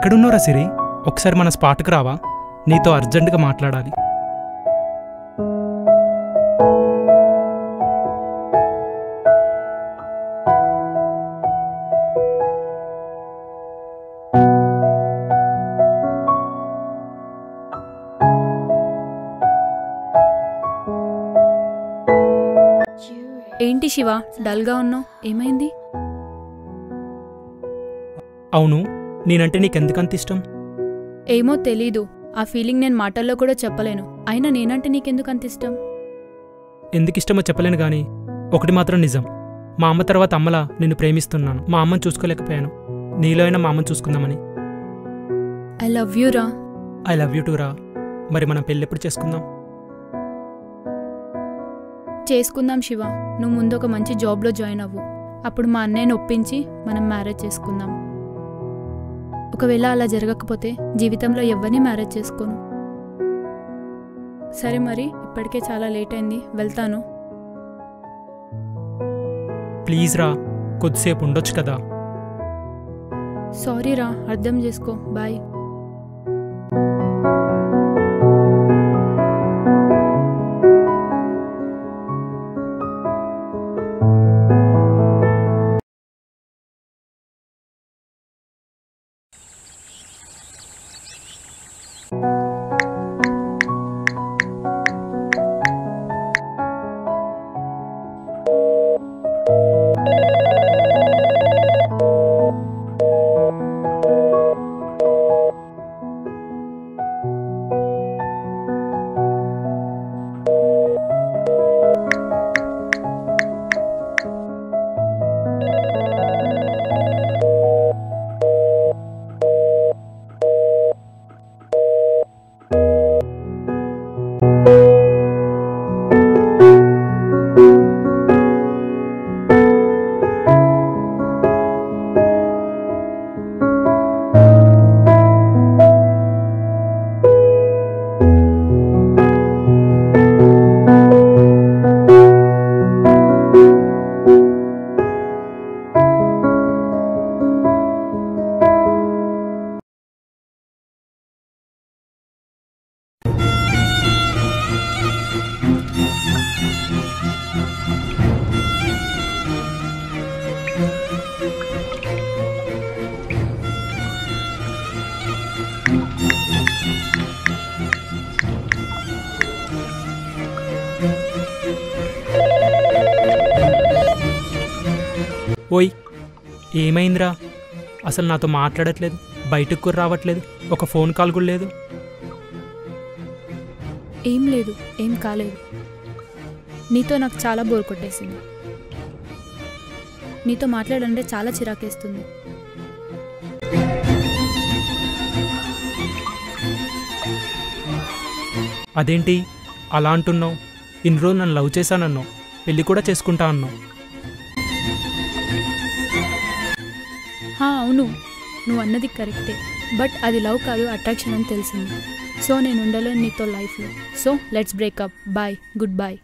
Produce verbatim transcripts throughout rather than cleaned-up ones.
ఎక్కడున్నారా సిరి? ఒకసారి మన స్పాట్కి రావా? నీతో అర్జెంటుగా మాట్లాడాలి. ఏంటి శివ, డల్గా ఉన్నావు? ఏమైంది? అవును, నేనంటే నీకెందుకంత ఇష్టం? ఏమో తెలీదు. ఆ ఫీలింగ్ నేను మాటల్లో కూడా చెప్పలేను. అయినా నేనంటే నీకెందుకు అంత ఇష్టం? ఎందుకు ఇష్టమో చెప్పలేను కానీ ఒకటి మాత్రం నిజం. మా అమ్మ తర్వాత అమ్మలా నిన్ను ప్రేమిస్తున్నాను. మా అమ్మని చూసుకోలేకపోయాను. నీలో అయినా మా అమ్మని చూసుకుందామని. ఐ లవ్ యూ రా. ఐ లవ్ యూ టూ రా. మరి మనం పెళ్ళెప్పుడు చేసుకుందాం? చేసుకుందాం శివ. నువ్వు ముందు ఒక మంచి జాబ్లో జాయిన్ అవ్వు. అప్పుడు మా అన్నయ్యని ఒప్పించి మనం మ్యారేజ్ చేసుకుందాం. ఒకవేళ అలా జరగకపోతే జీవితంలో ఎవరిని మ్యారేజ్ చేసుకోను. సరే మరి, ఇప్పటికే చాలా లేట్ అయింది, వెళ్తాను. ప్లీజ్ రా, కొద్దిసేపు ఉండొచ్చు కదా. సారీ రా, అర్థం చేసుకో. బాయ్. ఓయ్, ఏమైందిరా? అసలు నాతో మాట్లాడట్లేదు, బయటకు కూడా రావట్లేదు, ఒక ఫోన్ కాల్ కూడా లేదు. ఏం లేదు, ఏం కాలేదు. నీతో నాకు చాలా బోర్ కొట్టేసింది. నీతో మాట్లాడంటే చాలా చిరాకేస్తుంది. అదేంటి అలా అంటున్నావు? ఇన్ని రోజులు నన్ను లవ్ చేశానన్నావు, పెళ్ళి కూడా చేసుకుంటా అన్నావు. హా అవును, నువ్వు అన్నది కరెక్టే. బట్ అది లవ్ కాదు, అట్రాక్షన్ అని తెలిసింది. సో నేను ఉండలేను నీతో లైఫ్లో. So let's breakup. Bye, goodbye.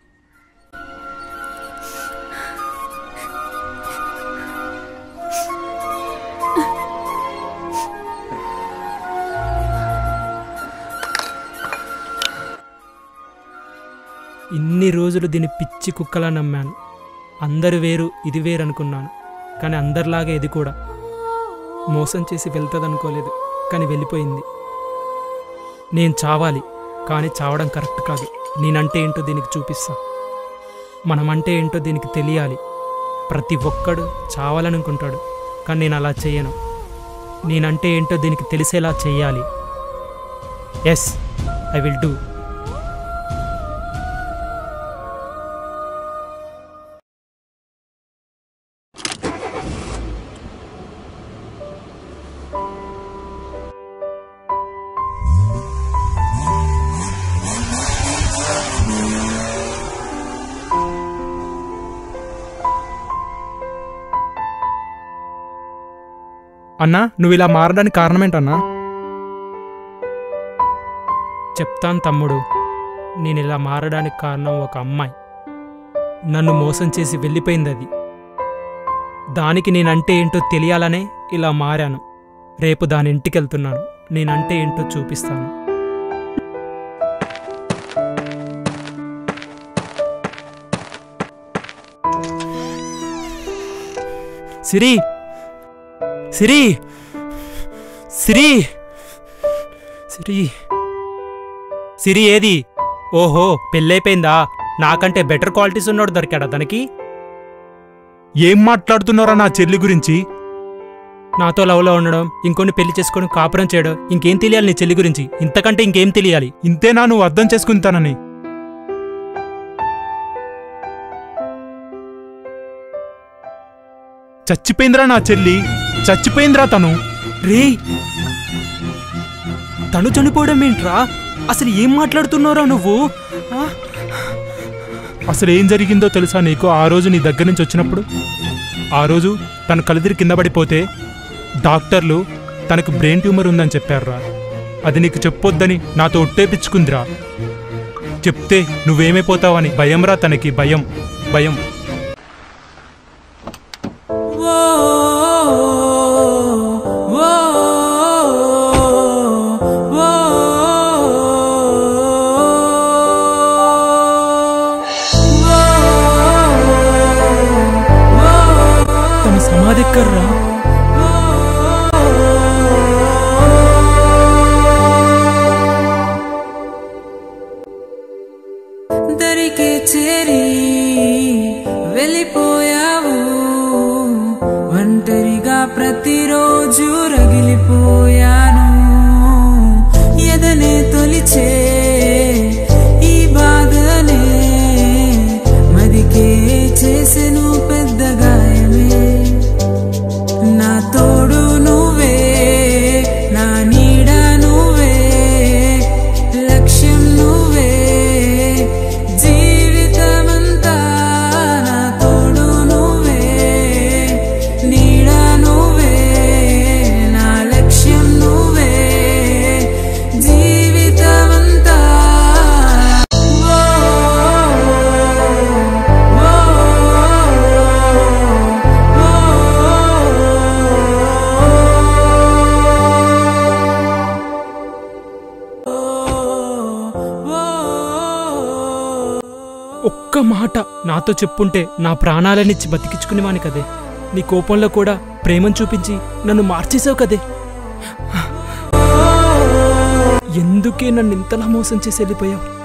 ఇన్ని రోజులు దీన్ని పిచ్చి కుక్కలా నమ్మాను. అందరు వేరు, ఇది వేరు అనుకున్నాను. కానీ అందరిలాగే ఇది కూడా మోసం చేసి వెళ్తుంది అనుకోలేదు, కానీ వెళ్ళిపోయింది. నేను చావాలి, కానీ చావడం కరెక్ట్ కాదు. నేనంటే ఏంటో దీనికి చూపిస్తా. మనమంటే ఏంటో దీనికి తెలియాలి. ప్రతి ఒక్కడు చావాలనుకుంటాడు, కానీ నేను అలా చేయను. నేనంటే ఏంటో దీనికి తెలిసేలా చేయాలి. Yes, I will do. అన్నా, నువ్వు ఇలా మారడానికి కారణమేంటన్నా? చెప్తాను తమ్ముడు. నేను ఇలా మారడానికి కారణం ఒక అమ్మాయి. నన్ను మోసం చేసి వెళ్ళిపోయింది. అది దానికి నేనంటే ఏంటో తెలియాలనే ఇలా మారాను. రేపు దాని ఇంటికి వెళ్తున్నాను. నేనంటే ఏంటో చూపిస్తాను. సిరి సిరి సిరి సిరి సిరి ఏది? ఓహో, పెళ్ళైపోయిందా? నాకంటే బెటర్ క్వాలిటీస్ ఉన్నాడు దొరికాడా తనకి? ఏం మాట్లాడుతున్నారా నా చెల్లి గురించి? నాతో లవ్లో ఉండడం, ఇంకొన్ని పెళ్లి చేసుకొని కాపురం చేయడం, ఇంకేం తెలియాలి నీ చెల్లి గురించి? ఇంతకంటే ఇంకేం తెలియాలి? ఇంతేనా నువ్వు అర్థం చేసుకుంటానని? చచ్చిపోయిందిరా నా చెల్లి, చచ్చిపోయిందిరా తను. రే, తను చనిపోవడం ఏంట్రా? అసలు ఏం మాట్లాడుతున్నారా నువ్వు? అసలు ఏం జరిగిందో తెలుసా నీకు? ఆ రోజు నీ దగ్గర నుంచి వచ్చినప్పుడు, ఆ రోజు తను కలుదిరి కింద పడిపోతే డాక్టర్లు తనకు బ్రెయిన్ ట్యూమర్ ఉందని చెప్పారురా. అది నీకు చెప్పొద్దని నాతో ఒట్టేపించుకుందిరా. చెప్తే నువ్వేమైపోతావని భయంరా తనకి, భయం భయం. తన సమాధి ఎక్కర్రా? దరికి చేరి వెళ్ళిపోయావు, ఒంటరిగా ప్రతిరోజు రగిలిపోయాను. ఎదనే తొలిచే ఈ బాధనే మదికే చేసెను పెద్ద గాయమే. నా తోడు నువ్వే, నా నీడ నువ్వే, లక్ష్యం నువ్వే, జీవితమంతా నా తోడు నువ్వే, నీడ నువ్వే, నా లక్ష్యం నువ్వే, జీవితమంతా. ఓ ఒక్క మాట నాతో చెప్పుంటే నా ప్రాణాలనిచ్చి బతికించుకునేవాని కదే. నీ కోపంలో కూడా ప్రేమను చూపించి నన్ను మార్చేసావు కదే. ఎందుకే నన్ను ఇంతలా మోసం చేసి వెళ్ళిపోయావు?